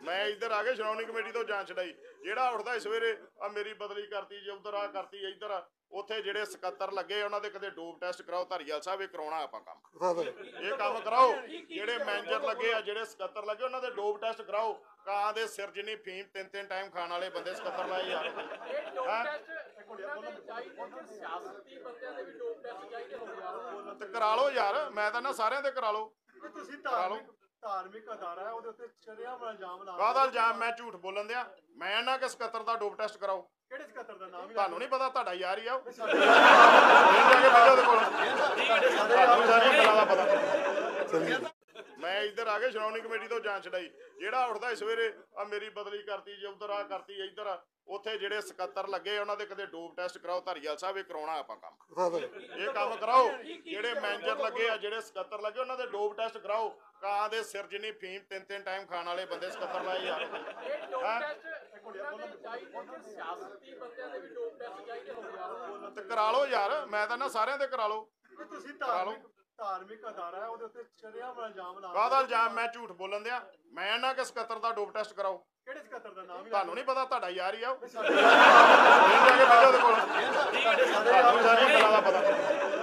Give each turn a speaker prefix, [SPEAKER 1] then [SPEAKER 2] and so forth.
[SPEAKER 1] ਮੈਂ ਇੱਧਰ ਆ ਕੇ ਸ਼੍ਰੋਮਣੀ ਕਮੇਟੀ ਤੋਂ ਜਾਂਚ ਛਡਾਈ। ਜਿਹੜਾ ਉੱਠਦਾ ਸਵੇਰੇ ਆ ਮੇਰੀ ਬਦਲੀ ਕਰਤੀ ਜੇ ਉਧਰ ਆ ਕਰਤੀ ਇੱਧਰ ਉੱਥੇ ਜਿਹੜੇ ਸਕੱਤਰ ਲੱਗੇ ਉਹਨਾਂ ਦੇ ਕਦੇ ਡੋਪ ਟੈਸਟ ਕਰਾਓ ਧਾਰੀਵਾਲ ਸਾਹਿਬ, ਇਹ ਕਰਾਉਣਾ ਆਪਾਂ ਕੰਮ, ਇਹ ਕੰਮ ਕਰਾਓ। ਜਿਹੜੇ ਮੈਨੇਜਰ ਲੱਗੇ ਆ ਜਿਹੜੇ ਸਕੱਤਰ ਲੱਗੇ ਉਹਨਾਂ ਦੇ ਡੋਪ ਟੈਸਟ ਕਰਾਓ। ਕਾਂ ਦੇ ਸਿਰ ਜਿੰਨੀ ਫੀਮ 3-3 ਟਾਈਮ ਖਾਣ ਵਾਲੇ ਬੰਦੇ ਸਕੱਤਰ ਲਾਏ ਯਾਰ। ਤੇ ਕਰਾ ਲਓ ਯਾਰ, ਮੈਂ ਤਾਂ ਨਾ ਸਾਰਿਆਂ ਦੇ ਕਰਾ ਲਓ।
[SPEAKER 2] ਤੁਸੀਂ ਧਾਰਮਿਕ ਅਦਾਰਾ ਹੈ ਉਹਦੇ ਉੱਤੇ ਸ਼ਰੇਆਮ ਇਲਜ਼ਾਮ ਲਾ।
[SPEAKER 1] ਕਾਹਦਾ ਇਲਜ਼ਾਮ? ਮੈਂ ਝੂਠ ਬੋਲਣ ਦਿਆਂ? ਮੈਂ ਨਾ ਕਿ ਸਕੱਤਰ ਦਾ ਡੋਪ ਟੈਸਟ ਕਰਾਓ।
[SPEAKER 2] ਕਿਹੜੇ ਸਕੱਤਰ ਦਾ ਨਾਮ?
[SPEAKER 1] ਤੁਹਾਨੂੰ ਨਹੀਂ ਪਤਾ, ਤੁਹਾਡਾ ਯਾਰ ਹੀ ਆ ਉਹ। ਮੈਂ ਇੱਧਰ ਆ ਕੇ ਸ਼੍ਰੋਮਣੀ ਕਮੇਟੀ ਤੋਂ ਜਾਂਚ ਛਡਾਈ। ਜਿਹੜਾ ਉੱਠਦਾ ਸਵੇਰੇ ਆ ਮੇਰੀ ਬਦਲੀ ਕਰਤੀ ਜੇ ਉਧਰ ਆ ਕਰਤੀ ਇੱਧਰ ਉੱਥੇ ਜਿਹੜੇ ਸਕੱਤਰ ਲੱਗੇ ਉਹਨਾਂ ਦੇ ਕਦੇ ਡੋਪ ਟੈਸਟ ਕਰਾਓ ਧਾਰੀਵਾਲ ਸਾਹਿਬ, ਇਹ ਕਰਾਉਣਾ ਆਪਾਂ ਕੰਮ, ਇਹ ਕੰਮ ਕਰਾਓ। ਜਿਹੜੇ ਮੈਨੇਜਰ ਲੱਗੇ ਆ ਜਿਹੜੇ ਸਕੱਤਰ ਲੱਗੇ ਉਹਨਾਂ ਦੇ ਡੋਪ ਟੈਸਟ ਕਰਾਓ। ਕਾਂ ਦੇ ਸਿਰ ਜਿੰਨੀ ਫੀਮ 3-3 ਟਾਈਮ ਖਾਣ ਵਾਲੇ ਬੰਦੇ ਸਕੱਤਰ ਲਾਏ ਯਾਰ। ਤੇ ਕਰਾ ਲਓ ਯਾਰ, ਮੈਂ ਤਾਂ ਨਾ ਸਾਰਿਆਂ ਦੇ ਕਰਾ ਲਓ।
[SPEAKER 2] ਤੁਸੀਂ ਧਾਰਮਿਕ ਅਦਾਰਾ ਹੈ ਉਹਦੇ ਉੱਤੇ ਸ਼ਰੇਆਮ ਇਲਜ਼ਾਮ ਲਾ।
[SPEAKER 1] ਕਾਹਦਾ ਇਲਜ਼ਾਮ? ਮੈਂ ਝੂਠ ਬੋਲਣ ਦਿਆਂ? ਮੈਂ ਨਾ ਕਿ ਸਕੱਤਰ ਦਾ ਡੋਪ ਟੈਸਟ ਕਰਾਓ।
[SPEAKER 2] ਕਿਹੜੇ ਸਕੱਤਰ ਦਾ ਨਾਮ?
[SPEAKER 1] ਤੁਹਾਨੂੰ ਨਹੀਂ ਪਤਾ, ਤੁਹਾਡਾ ਯਾਰ ਹੀ ਆ ਉਹ।